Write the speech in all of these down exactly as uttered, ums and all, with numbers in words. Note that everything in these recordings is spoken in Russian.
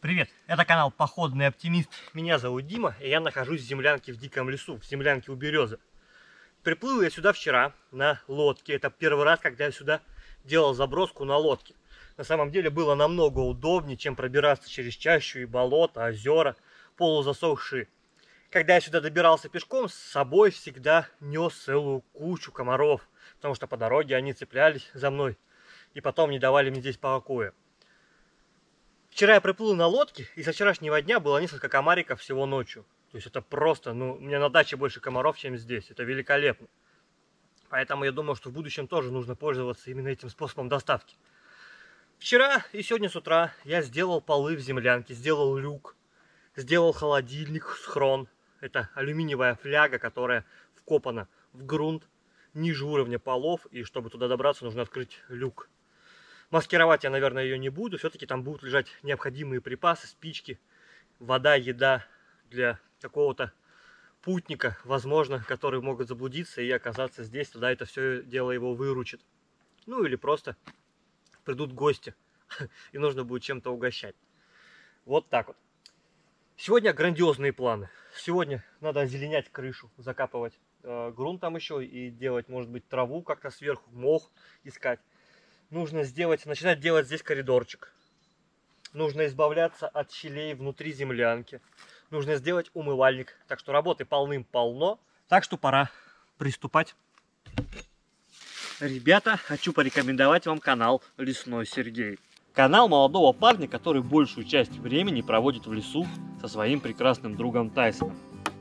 Привет, это канал Походный Оптимист. Меня зовут Дима, и я нахожусь в землянке в диком лесу, в землянке у березы. Приплыл я сюда вчера на лодке. Это первый раз, когда я сюда делал заброску на лодке. На самом деле было намного удобнее, чем пробираться через чащу и болото, озера, полузасохшие. Когда я сюда добирался пешком, с собой всегда нес целую кучу комаров, потому что по дороге они цеплялись за мной и потом не давали мне здесь покоя. Вчера я приплыл на лодке, и со вчерашнего дня было несколько комариков всего ночью. То есть это просто, ну, у меня на даче больше комаров, чем здесь. Это великолепно. Поэтому я думаю, что в будущем тоже нужно пользоваться именно этим способом доставки. Вчера и сегодня с утра я сделал полы в землянке, сделал люк, сделал холодильник, схрон. Это алюминиевая фляга, которая вкопана в грунт ниже уровня полов, и чтобы туда добраться, нужно открыть люк. Маскировать я, наверное, ее не буду. Все-таки там будут лежать необходимые припасы, спички, вода, еда для какого-то путника, возможно, которые могут заблудиться и оказаться здесь. Туда это все дело его выручит. Ну или просто придут гости, и нужно будет чем-то угощать. Вот так вот. Сегодня грандиозные планы. Сегодня надо озеленять крышу, закапывать э, грунт там еще и делать, может быть, траву как-то сверху, мох искать. Нужно сделать, начинать делать здесь коридорчик. Нужно избавляться от щелей внутри землянки. Нужно сделать умывальник. Так что работы полным-полно. Так что пора приступать. Ребята, хочу порекомендовать вам канал Лесной Сергей. Канал молодого парня, который большую часть времени проводит в лесу со своим прекрасным другом Тайсоном.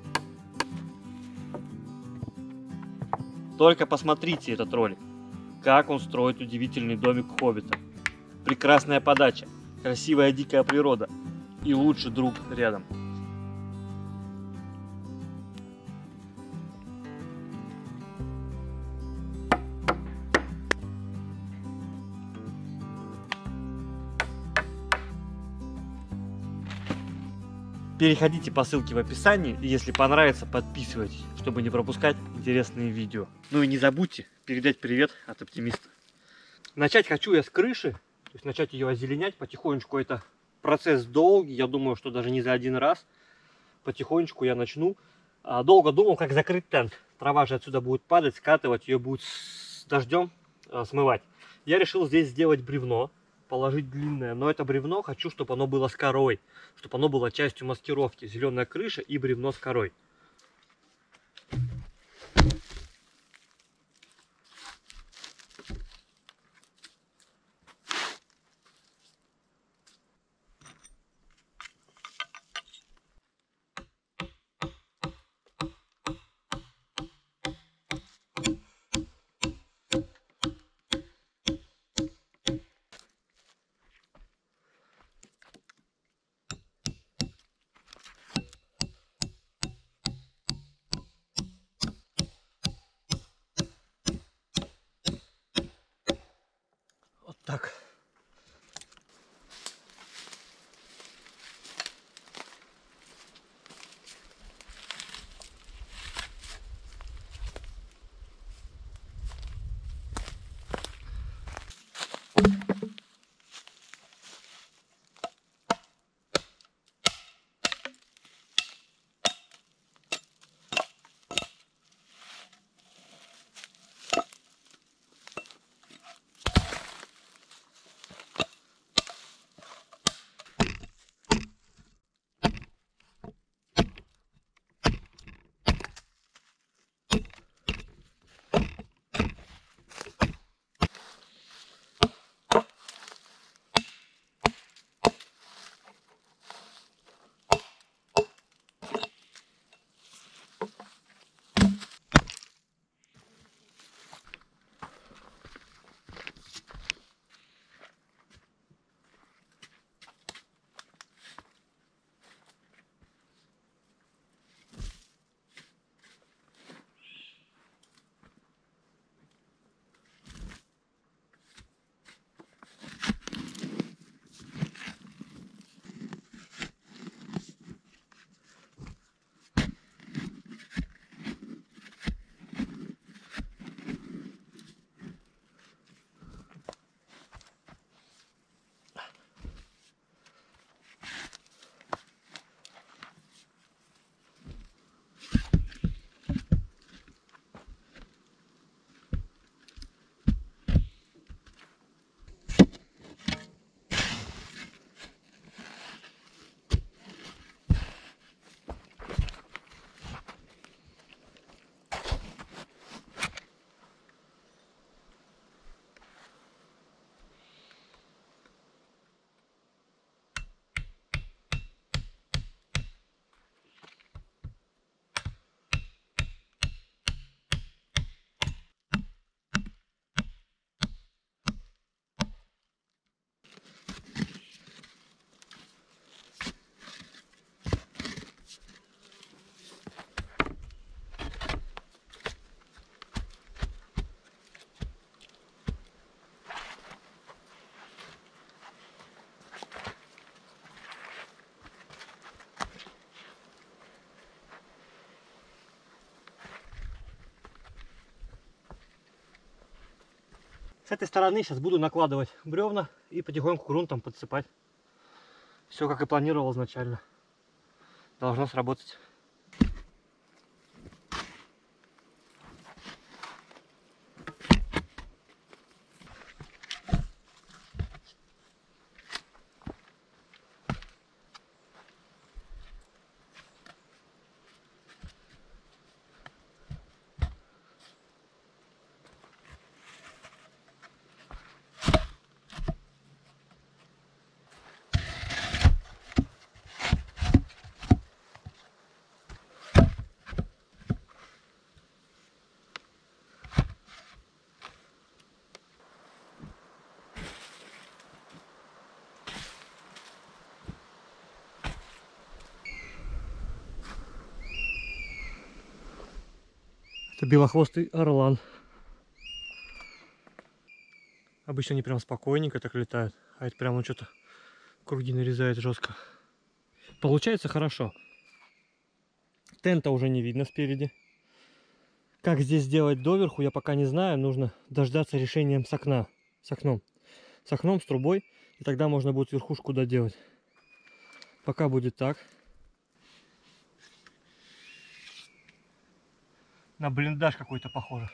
Только посмотрите этот ролик. Как он строит удивительный домик хоббита. Прекрасная подача, красивая дикая природа и лучший друг рядом. Переходите по ссылке в описании, и если понравится, подписывайтесь, чтобы не пропускать интересные видео. Ну и не забудьте передать привет от оптимиста. Начать хочу я с крыши, то есть начать ее озеленять потихонечку. Это процесс долгий, я думаю, что даже не за один раз. Потихонечку я начну. Долго думал, как закрыть тент. Трава же отсюда будет падать, скатывать, ее будет с дождем смывать. Я решил здесь сделать бревно, положить длинное, но это бревно хочу, чтобы оно было с корой, чтобы оно было частью маскировки. Зеленая крыша и бревно с корой. Вот так. С этой стороны сейчас буду накладывать бревна и потихоньку грунтом подсыпать. Все как и планировал изначально. Должно сработать. Это белохвостый орлан. Обычно они прям спокойненько так летают, а это прям он что-то круги нарезает жестко. Получается хорошо. Тента уже не видно спереди. Как здесь сделать доверху, я пока не знаю. Нужно дождаться решения с окна. С окном. С окном, с трубой. И тогда можно будет верхушку доделать. Пока будет так. На блиндаж какой-то похоже.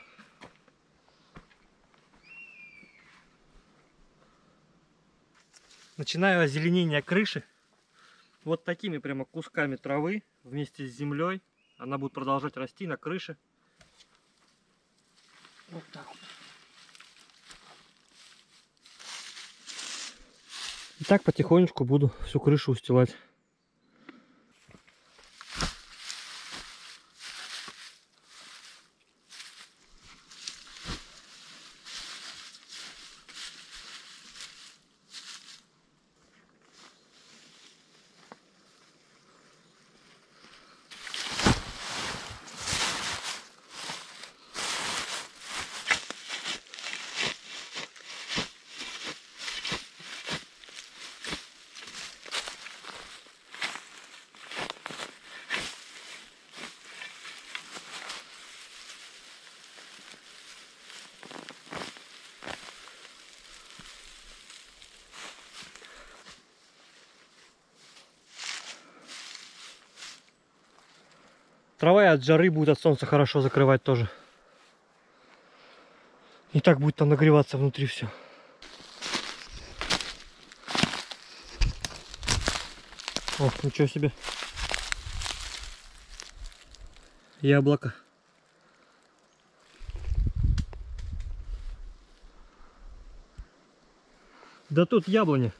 Начинаю озеленение крыши вот такими прямо кусками травы вместе с землей. Она будет продолжать расти на крыше. Вот так вот. И так потихонечку буду всю крышу устилать. Трава и от жары будет от солнца хорошо закрывать тоже. И так будет там нагреваться внутри все. О, ничего себе. Яблоко. Да тут яблони.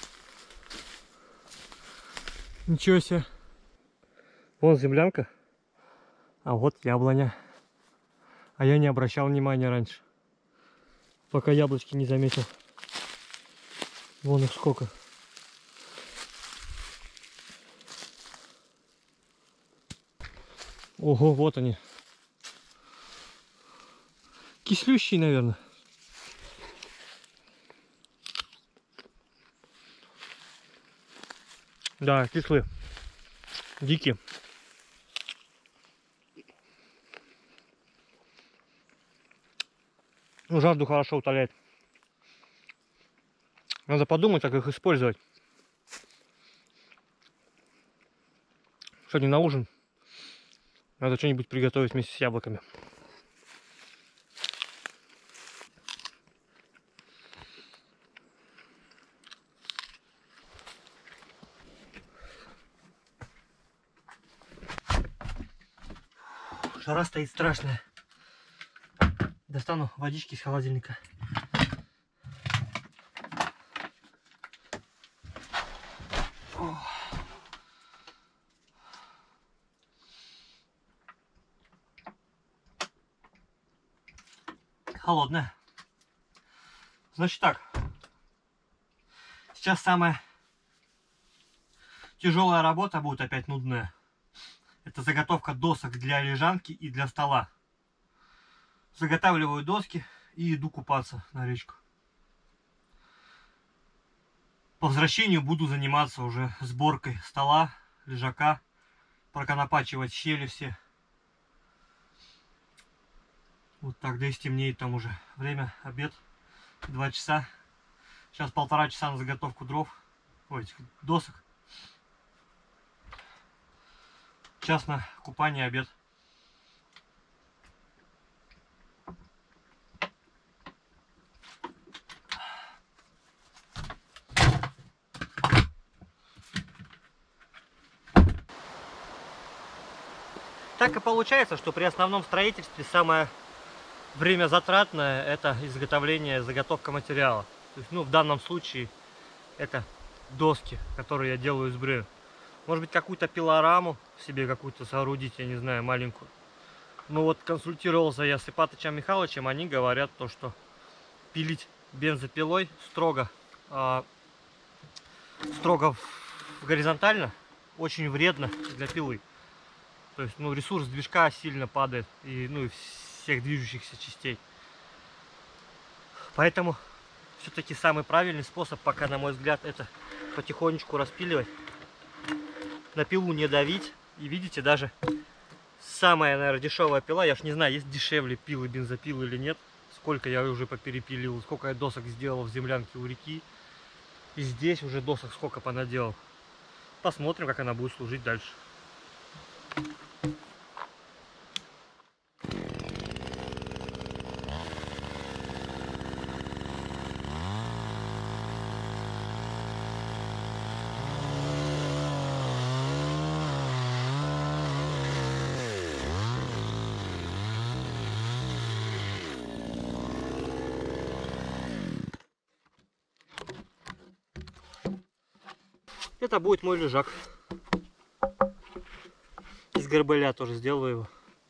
Ничего себе. Вон землянка. А вот яблоня. А я не обращал внимания раньше. Пока яблочки не заметил. Вон их сколько. Ого, вот они. Кислющие, наверное. Да, кислые. Дикие. Ну, жажду хорошо утоляет. Надо подумать, как их использовать. Сегодня на ужин надо что-нибудь приготовить вместе с яблоками. Жара стоит страшная. Достану водички из холодильника. Холодная. Значит так. Сейчас самая тяжелая работа будет опять нудная. Это заготовка досок для лежанки и для стола. Заготавливаю доски и иду купаться на речку. По возвращению буду заниматься уже сборкой стола, лежака, проконопачивать щели все. Вот так, да и стемнеет там уже. Время, обед. Два часа. Сейчас полтора часа на заготовку дров. Ой, этих досок. Час на купание, обед. Так и получается, что при основном строительстве самое время затратное — это изготовление, заготовка материала. То есть, ну, в данном случае это доски, которые я делаю из бревен. Может быть, какую-то пилораму себе какую-то соорудить, я не знаю, маленькую. Но вот консультировался я с Ипатычем Михайловичем, они говорят то, что пилить бензопилой строго, э, строго горизонтально очень вредно для пилы. То есть, ну, ресурс движка сильно падает, и, ну, и всех движущихся частей. Поэтому все-таки самый правильный способ, пока, на мой взгляд, это потихонечку распиливать, на пилу не давить. И видите, даже самая, наверное, дешевая пила, я ж не знаю, есть дешевле пилы, бензопилы или нет. Сколько я уже поперепилил, сколько я досок сделал в землянке у реки. И здесь уже досок сколько понаделал. Посмотрим, как она будет служить дальше. Это будет мой лежак. Из горбыля тоже сделаю его.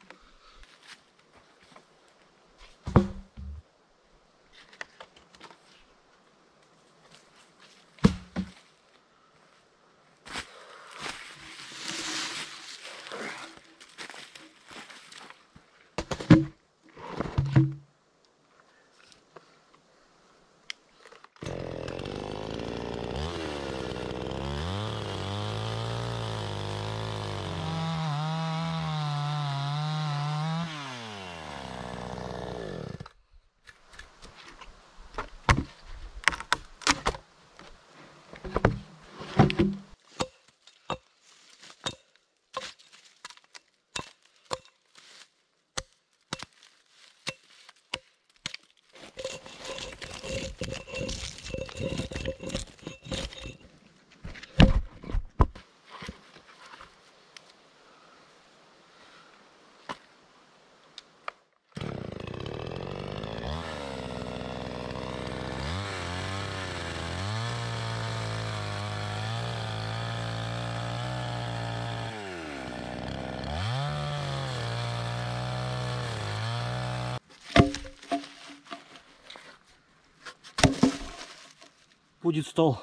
Будет стол.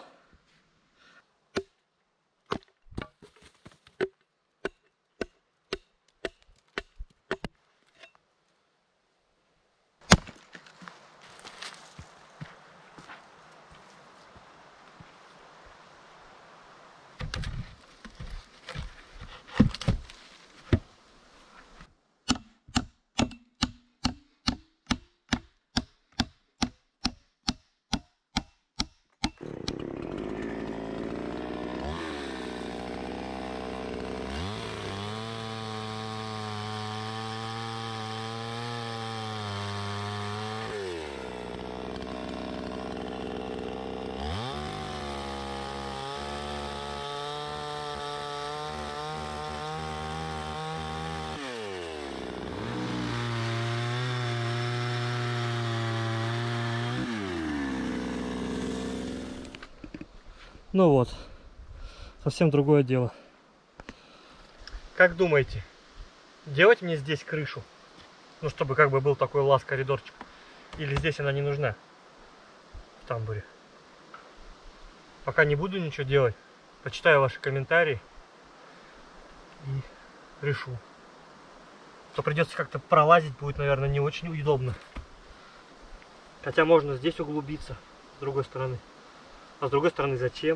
Ну вот, совсем другое дело. Как думаете, делать мне здесь крышу? Ну, чтобы как бы был такой лаз-коридорчик. Или здесь она не нужна? В тамбуре. Пока не буду ничего делать. Почитаю ваши комментарии. И решу. То придется как-то пролазить, будет, наверное, не очень удобно. Хотя можно здесь углубиться, с другой стороны. А с другой стороны, зачем?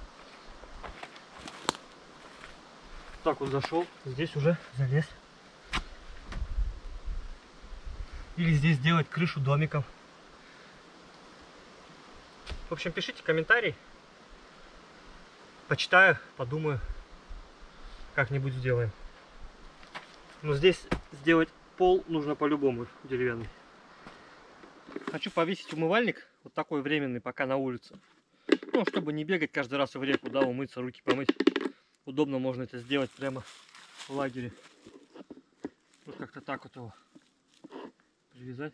Так вот зашел, здесь уже залез. Или здесь сделать крышу домиком. В общем, пишите комментарий. Почитаю, подумаю. Как-нибудь сделаем. Но здесь сделать пол нужно по-любому деревянный. Хочу повесить умывальник. Вот такой временный, пока на улице. Ну, чтобы не бегать каждый раз в реку, да, умыться, руки помыть. Удобно можно это сделать прямо в лагере. Вот как-то так вот его привязать.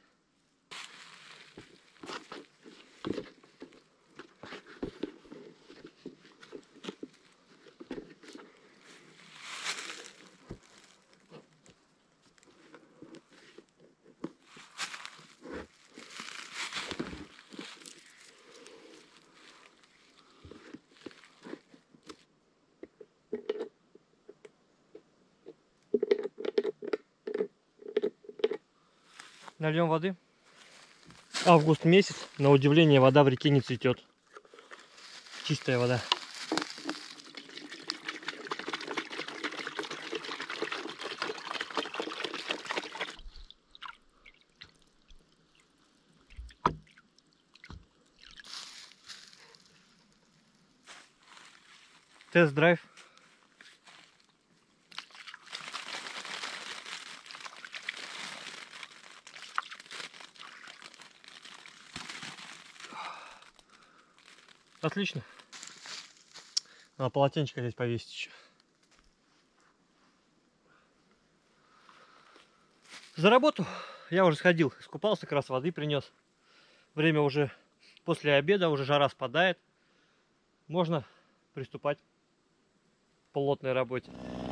Нальем воды. Август месяц, на удивление, вода в реке не цветет. Чистая вода. Тест-драйв. Отлично. Надо полотенчика здесь повесить еще. За работу я уже сходил, искупался, как раз воды принес. Время уже после обеда, уже жара спадает. Можно приступать к плотной работе.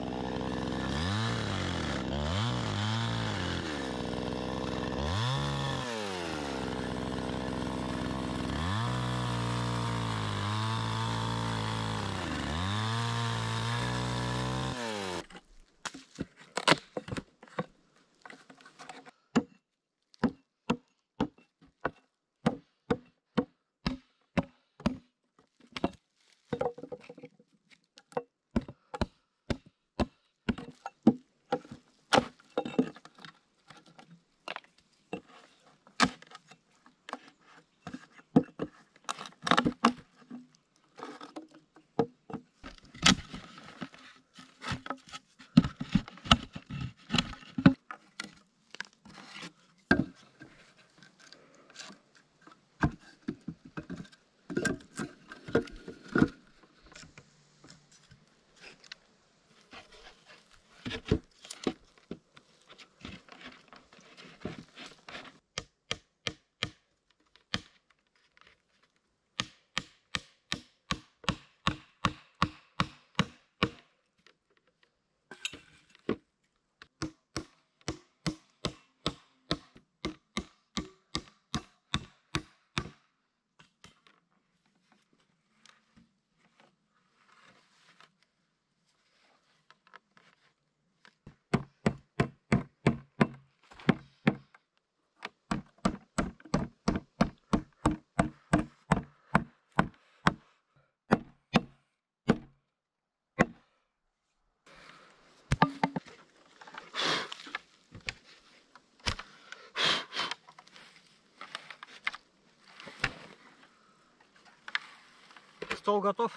Стол готов.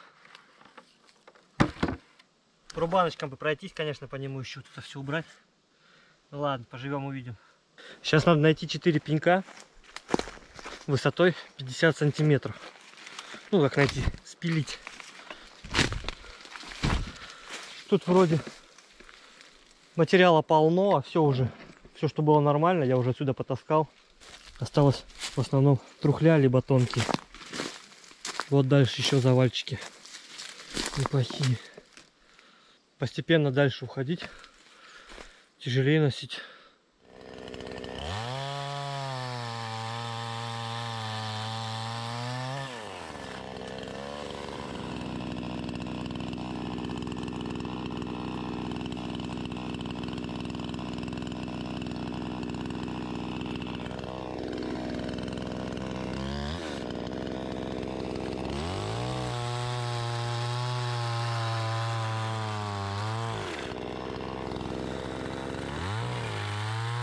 Рубаночком бы пройтись, конечно, по нему еще тут все убрать. Ну ладно, поживем, увидим. Сейчас надо найти четыре пенька высотой пятьдесят сантиметров. Ну, как найти, спилить. Тут вроде материала полно, а все уже, все, что было нормально, я уже отсюда потаскал. Осталось в основном трухля, либо тонкие. Вот дальше еще завальчики неплохие. Постепенно дальше уходить. Тяжелее носить.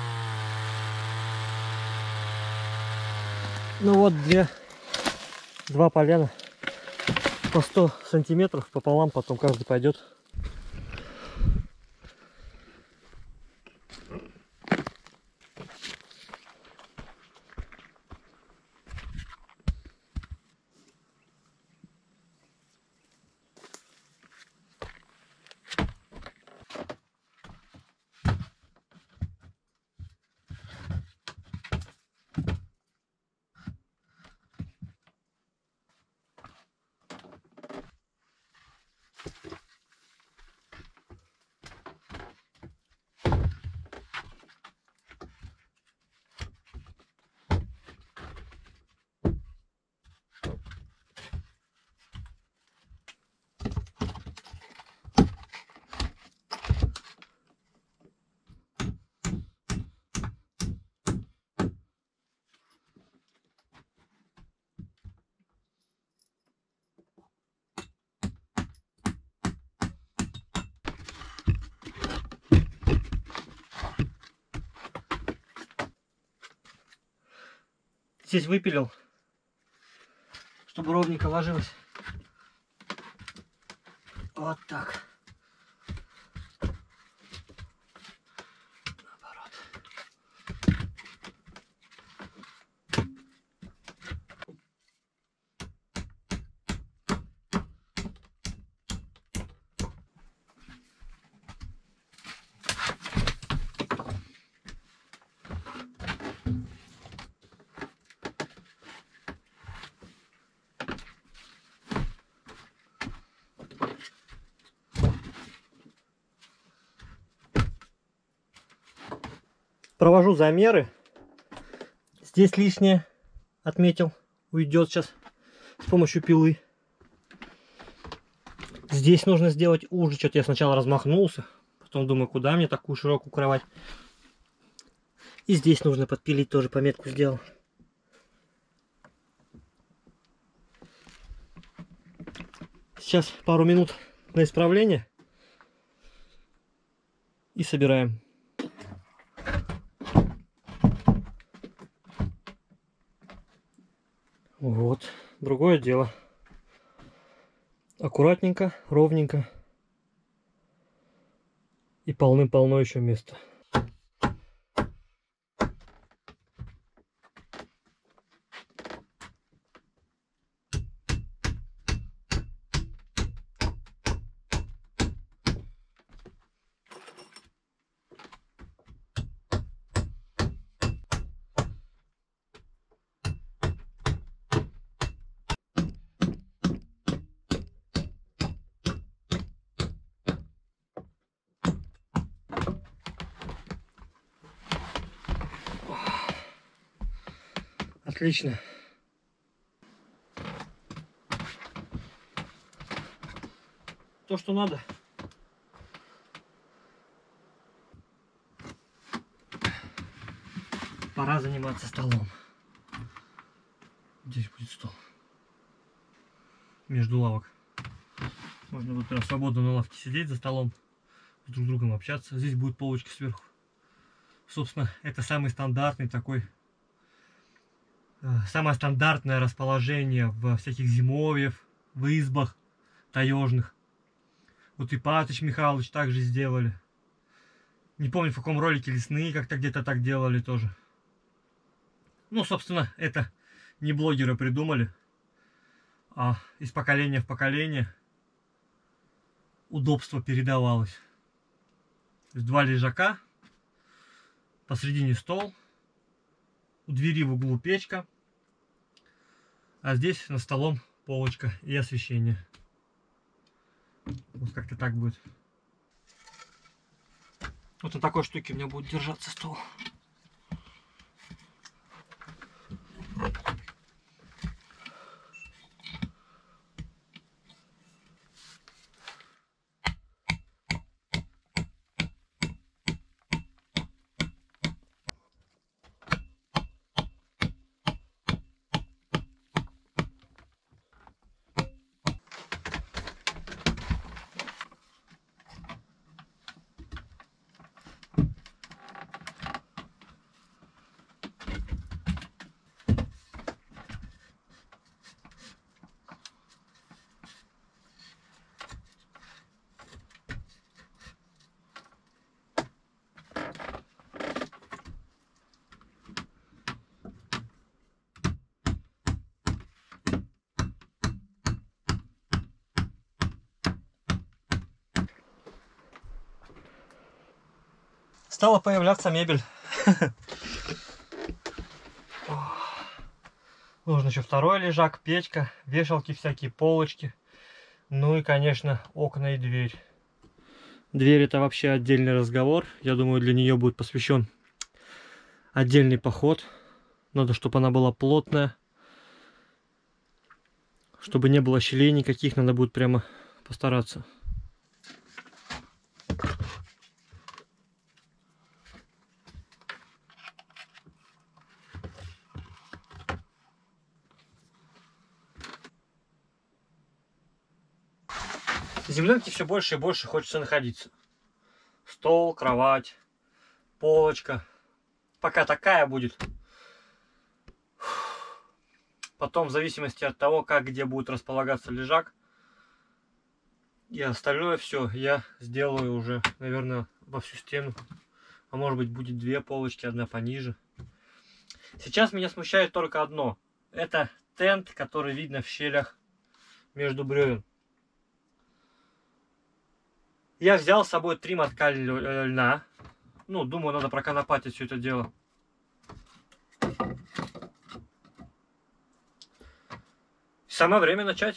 Ну вот две Два поляна по сто сантиметров пополам, потом каждый пойдет. Здесь выпилил, чтобы ровненько ложилось. Вот так. Наоборот. Провожу замеры. Здесь лишнее отметил. Уйдет сейчас с помощью пилы. Здесь нужно сделать уже. Что-то я сначала размахнулся. Потом думаю, куда мне такую широкую кровать. И здесь нужно подпилить, тоже пометку сделал. Сейчас пару минут на исправление. И собираем. Вот, другое дело. Аккуратненько, ровненько. И полным-полно еще места. Отлично. То, что надо. Пора заниматься столом. Здесь будет стол. Между лавок. Можно будет прям свободно на лавке сидеть за столом, с друг другом общаться. Здесь будет полочка сверху. Собственно, это самый стандартный такой, самое стандартное расположение в всяких зимовьях, в избах таежных. Вот и Патыч Михайлович также сделали. Не помню, в каком ролике лесные как-то где-то так делали тоже. Ну, собственно, это не блогеры придумали, а из поколения в поколение удобство передавалось. То есть два лежака, посредине стол, у двери в углу печка, а здесь над столом полочка и освещение. Вот как-то так будет. Вот на такой штуке у меня будет держаться стол. стала появляться мебель. Нужно еще второй лежак, печка, вешалки всякие, полочки. Ну и, конечно, окна и дверь. Дверь — это вообще отдельный разговор. Я думаю, для нее будет посвящен отдельный поход. Надо, чтобы она была плотная. Чтобы не было щелей никаких, надо будет прямо постараться. В землянке все больше и больше хочется находиться. Стол, кровать, полочка. Пока такая будет. Потом, в зависимости от того, как где будет располагаться лежак, и остальное все я сделаю уже, наверное, во всю стену. А может быть, будет две полочки, одна пониже. Сейчас меня смущает только одно. Это тент, который видно в щелях между бревен. Я взял с собой три мотка льна. Ну, думаю, надо проконопатить все это дело. Самое время начать.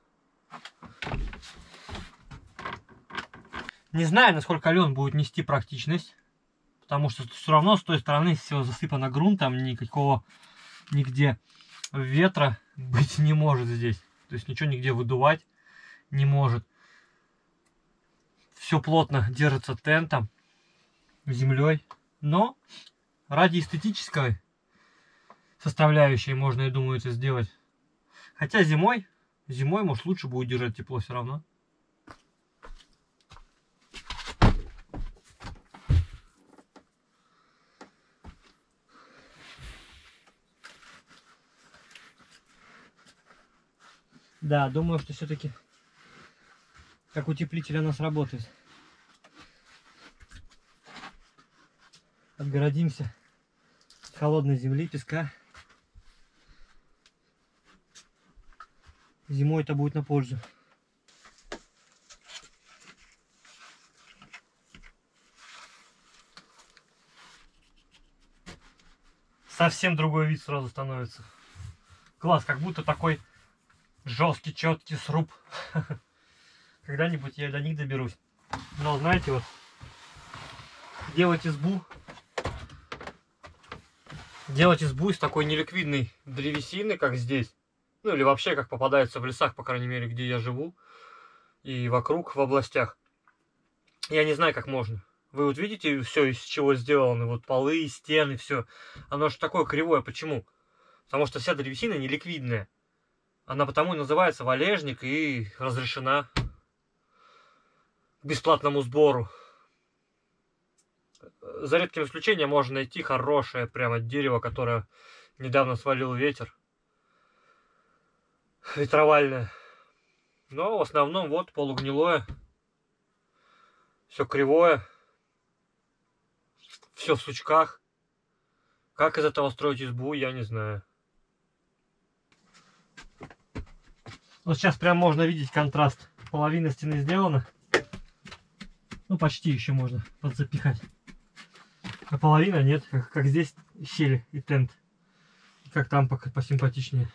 Не знаю, насколько лен будет нести практичность. Потому что все равно с той стороны все засыпано грунтом. Никакого нигде ветра быть не может здесь. То есть ничего нигде выдувать не может. Все плотно держится тентом, землей. Но ради эстетической составляющей можно, я думаю, это сделать. Хотя зимой, зимой, может, лучше будет держать тепло все равно. Да, думаю, что все-таки как утеплитель она сработает. Отгородимся от холодной земли, песка. Зимой это будет на пользу. Совсем другой вид сразу становится. Класс, как будто такой жесткий, четкий сруб. Когда-нибудь я до них доберусь. Но знаете, вот делать избу, делать избу из такой неликвидной древесины, как здесь, ну или вообще как попадается в лесах, по крайней мере, где я живу, и вокруг, в областях. Я не знаю, как можно. Вы вот видите все, из чего сделаны, вот полы, стены, все. Оно же такое кривое. Почему? Потому что вся древесина неликвидная. Она потому и называется валежник и разрешена к бесплатному сбору. За редким исключением можно найти хорошее прямо дерево, которое недавно свалил ветер. Ветровальное. Но в основном вот полугнилое. Все кривое. Все в сучках. Как из этого строить избу, я не знаю. Вот сейчас прям можно видеть контраст. Половина стены сделана. Ну, почти еще можно подзапихать. А половина нет, как, как здесь щели и тент. Как там посимпатичнее.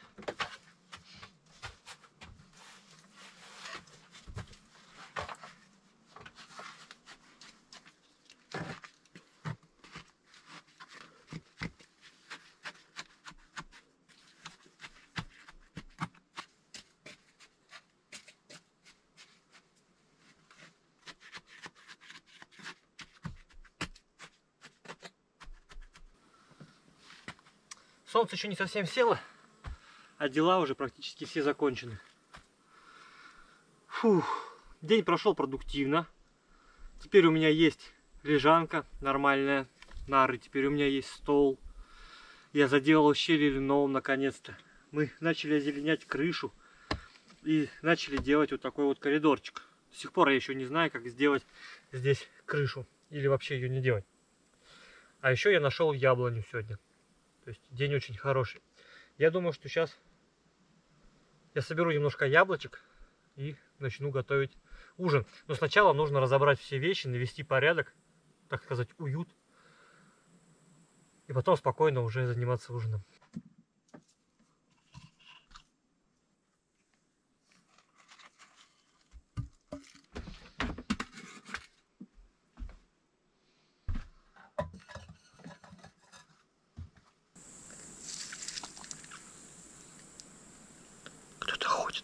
Солнце еще не совсем село, а дела уже практически все закончены. Фух, день прошел продуктивно. Теперь у меня есть лежанка нормальная, нары. Теперь у меня есть стол. Я заделал щели льном наконец-то. Мы начали озеленять крышу и начали делать вот такой вот коридорчик. До сих пор я еще не знаю, как сделать здесь крышу или вообще ее не делать. А еще я нашел яблоню сегодня. То есть день очень хороший. Я думаю, что сейчас я соберу немножко яблочек и начну готовить ужин. Но сначала нужно разобрать все вещи, навести порядок, так сказать, уют И потом спокойно уже заниматься ужином. Кто-то ходит.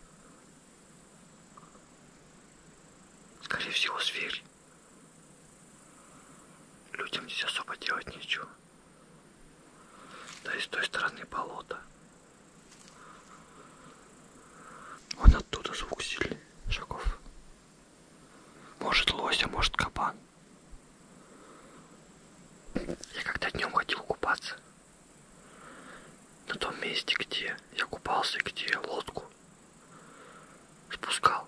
Скорее всего, зверь. Людям здесь особо делать нечего. Да и с той стороны болото. Вон оттуда звук сильный шагов. Может лось, а может кабан. Я когда днем ходил купаться, на том месте, где я купался, где я лодку спускал,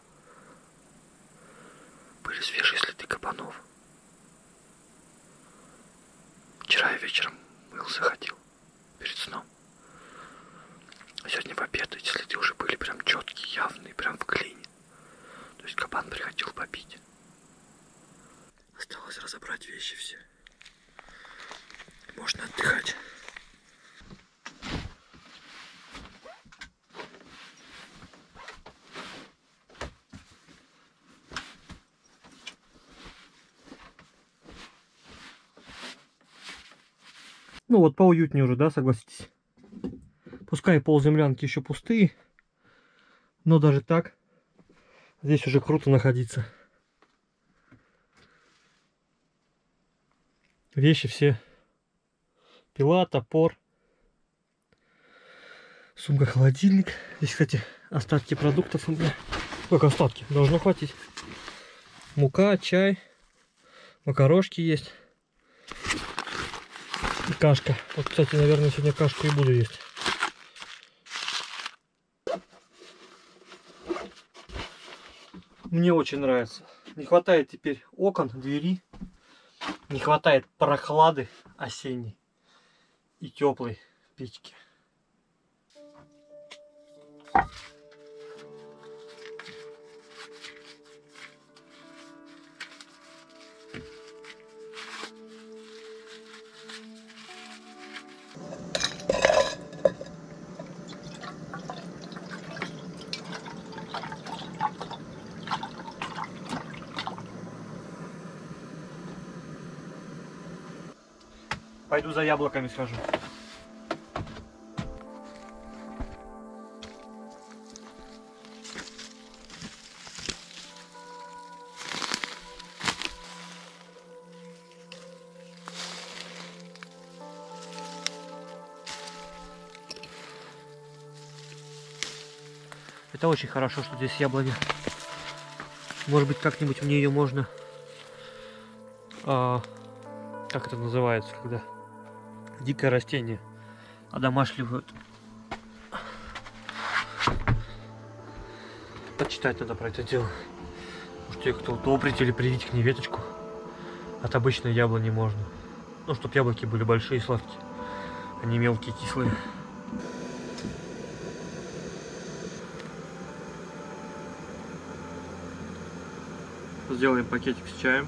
были свежие следы кабанов. Вчера я вечером мылся, ходил перед сном. А сегодня в обед эти следы уже были прям четкие, явные, прям в глине. То есть кабан приходил попить. Осталось разобрать вещи все. Можно отдыхать. Ну вот поуютнее уже, да, согласитесь? Пускай полземлянки еще пустые, но даже так здесь уже круто находиться. Вещи все. Пила, топор. Сумка-холодильник. Здесь, кстати, остатки продуктов у меня. Сколько остатки? Должно хватить. Мука, чай. Макарошки есть. И кашка. Вот, кстати, наверное, сегодня кашку и буду есть. Мне очень нравится. Не хватает теперь окон, двери. Не хватает прохлады осенней и теплой в печке. Пойду за яблоками схожу. Это очень хорошо, что здесь яблоня. Может быть, как-нибудь мне ее можно... А, как это называется, когда дикое растение одомашливают. Почитать надо про это дело. Может, ее кто удобрить или привить к ней веточку. От обычной яблони можно. Ну, чтобы яблоки были большие и сладкие, а не мелкие, кислые. Сделаем пакетик с чаем.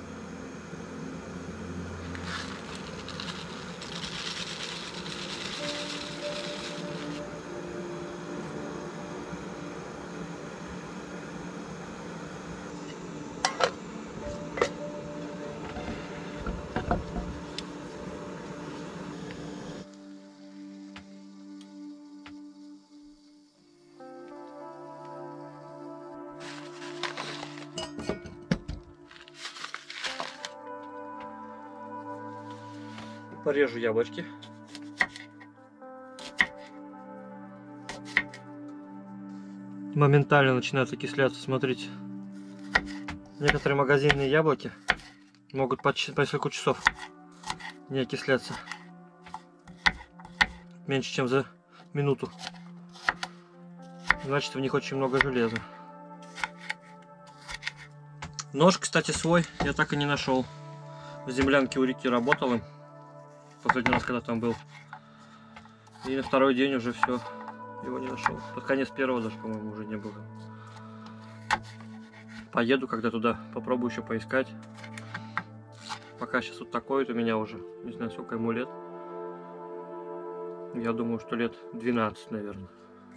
Порежу яблочки. Моментально начинают окисляться, смотрите. Некоторые магазинные яблоки могут по несколько часов не окисляться. Меньше, чем за минуту. Значит, в них очень много железа. Нож, кстати, свой я так и не нашел. В землянке у реки работал им. Последний раз, когда там был. И на второй день уже все, его не нашел. Под конец первого даже, по-моему, уже не было. Поеду, когда туда, попробую еще поискать. Пока сейчас вот такой вот у меня уже, не знаю, сколько ему лет. Я думаю, что лет двенадцать, наверное.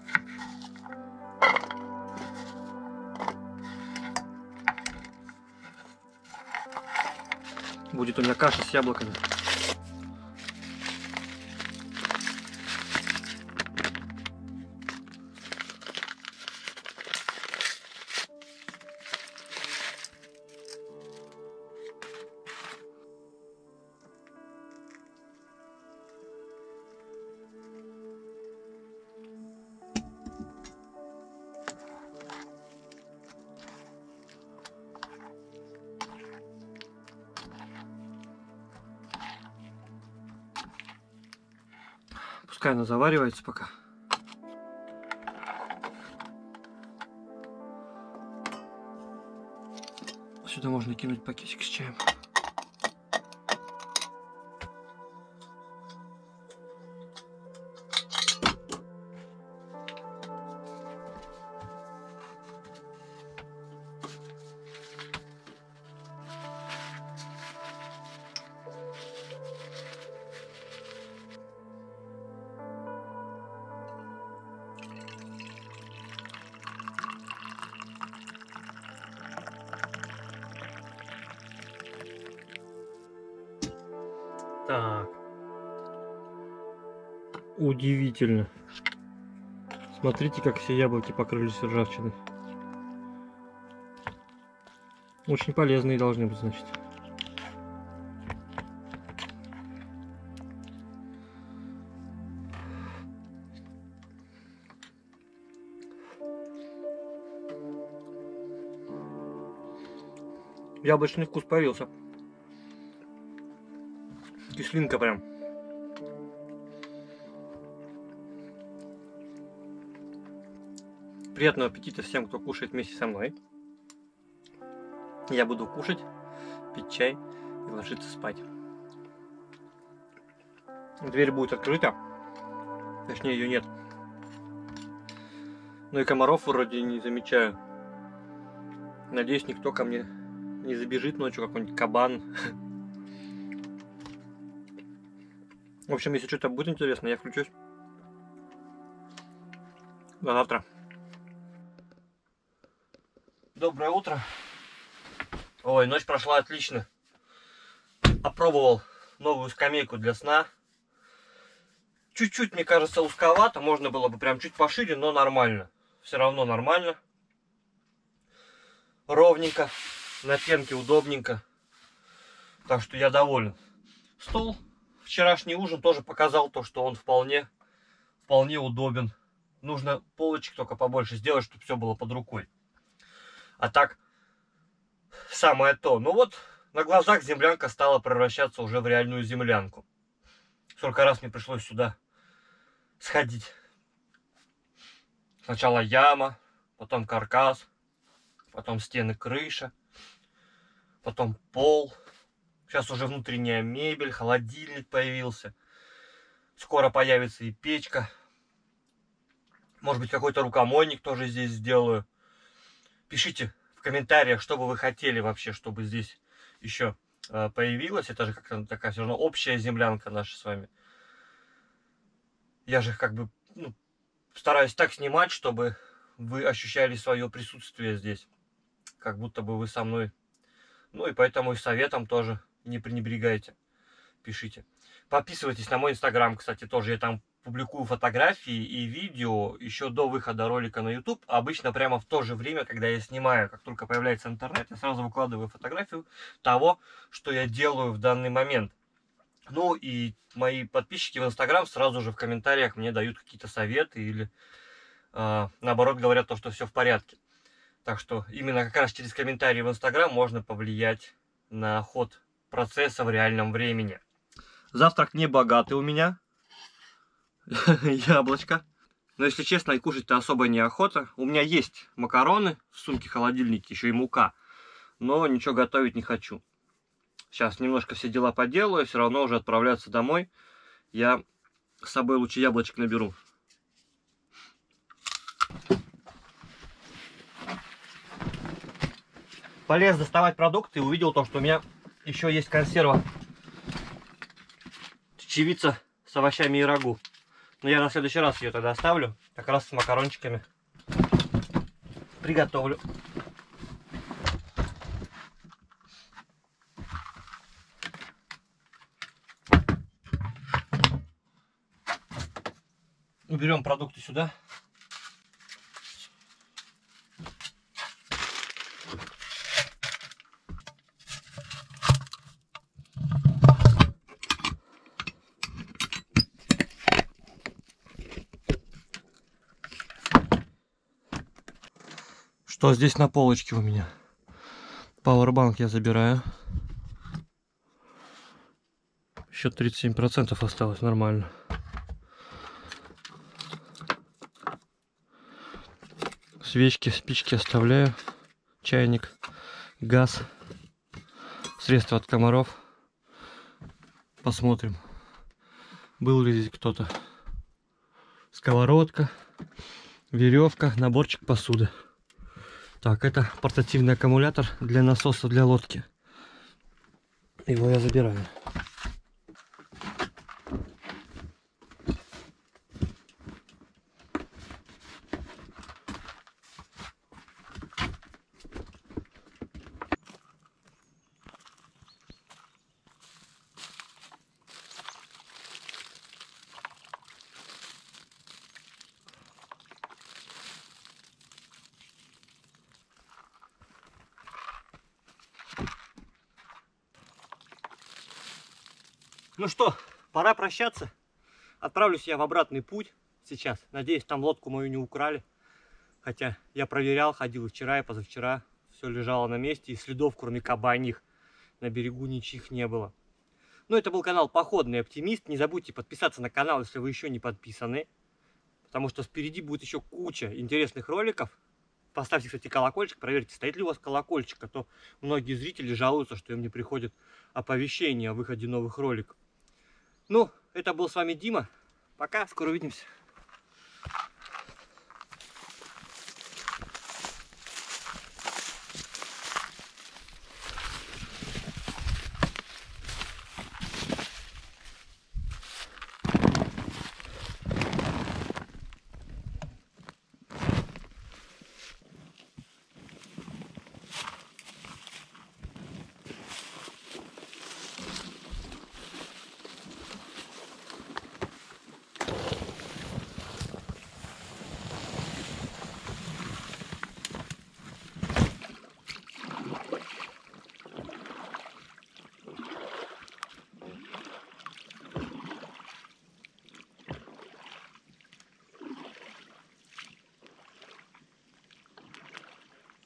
Будет у меня каша с яблоками. Пускай она заваривается пока. Сюда можно кинуть пакетик с чаем. Так. Удивительно. Смотрите, как все яблоки покрылись ржавчиной. Очень полезные должны быть, значит. Яблочный вкус появился. Кислинка прям. Приятного аппетита всем, кто кушает вместе со мной. Я буду кушать, пить чай и ложиться спать. Дверь будет открыта. Точнее, ее нет. Ну и комаров вроде не замечаю. Надеюсь, никто ко мне не забежит ночью, какой-нибудь кабан. В общем, если что-то будет интересно, я включусь. До завтра. Доброе утро. Ой, ночь прошла отлично. Опробовал новую скамейку для сна. Чуть-чуть, мне кажется, узковато. Можно было бы прям чуть пошире, но нормально. Все равно нормально. Ровненько. На пенке удобненько. Так что я доволен. Стол. Вчерашний ужин тоже показал то, что он вполне, вполне удобен. Нужно полочек только побольше сделать, чтобы все было под рукой. А так, самое то. Ну вот, на глазах землянка стала превращаться уже в реальную землянку. Сколько раз мне пришлось сюда сходить. Сначала яма, потом каркас, потом стены, крыша, потом пол. Сейчас уже внутренняя мебель, холодильник появился. Скоро появится и печка. Может быть, какой-то рукомойник тоже здесь сделаю. Пишите в комментариях, что бы вы хотели вообще, чтобы здесь еще появилось. Это же как-то такая все равно общая землянка наша с вами. Я же как бы ну, стараюсь так снимать, чтобы вы ощущали свое присутствие здесь. Как будто бы вы со мной. Ну и поэтому и советом тоже не пренебрегайте. Пишите. Подписывайтесь на мой инстаграм, кстати, тоже я там публикую фотографии и видео еще до выхода ролика на YouTube. Обычно прямо в то же время, когда я снимаю, как только появляется интернет, я сразу выкладываю фотографию того, что я делаю в данный момент. Ну и мои подписчики в инстаграм сразу же в комментариях мне дают какие-то советы или э, наоборот говорят то, что все в порядке. Так что именно как раз через комментарии в инстаграм можно повлиять на ход процесса в реальном времени. Завтрак не богатый у меня. Яблочко. Но если честно, и кушать-то особо неохота. У меня есть макароны в сумке-холодильнике, еще и мука. Но ничего готовить не хочу. Сейчас немножко все дела поделаю, все равно уже отправляться домой. Я с собой лучше яблочек наберу. Полез доставать продукты и увидел то, что у меня еще есть консерва чечевица с овощами и рагу. Но я на следующий раз ее тогда оставлю. Как раз с макарончиками приготовлю. Уберем продукты сюда. Что здесь на полочке у меня? Пауэрбанк я забираю. Еще тридцать семь процентов осталось, нормально. Свечки, спички оставляю. Чайник, газ, средства от комаров. Посмотрим, был ли здесь кто-то. Сковородка, веревка, наборчик посуды. Так, это портативный аккумулятор для насоса для лодки. Его я забираю. Ну что, пора прощаться. Отправлюсь я в обратный путь сейчас. Надеюсь, там лодку мою не украли. Хотя я проверял, ходил вчера и позавчера. Все лежало на месте. И следов, кроме кабаньих, на берегу ничьих не было. Ну, это был канал Походный Оптимист. Не забудьте подписаться на канал, если вы еще не подписаны. Потому что впереди будет еще куча интересных роликов. Поставьте, кстати, колокольчик, проверьте, стоит ли у вас колокольчик. А то многие зрители жалуются, что им не приходит оповещение о выходе новых роликов. Ну, это был с вами Дима. Пока, скоро увидимся.